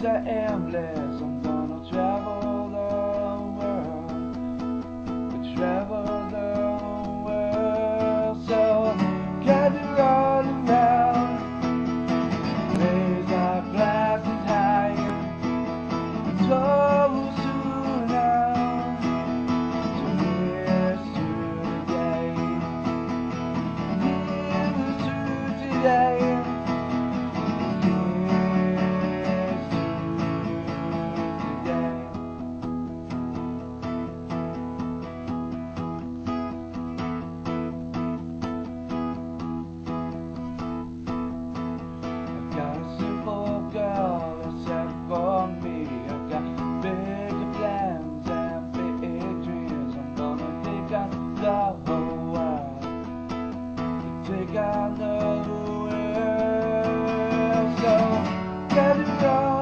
dreams are endless. I'm gonna travel the world, travel the world. So can you run around, raise our glasses high, and toast to now, to here's to today, here's to today. Got a simple girl that's set for me. I've got bigger plans and big dreams. I'm gonna take on the whole world, take on the world. So get it on.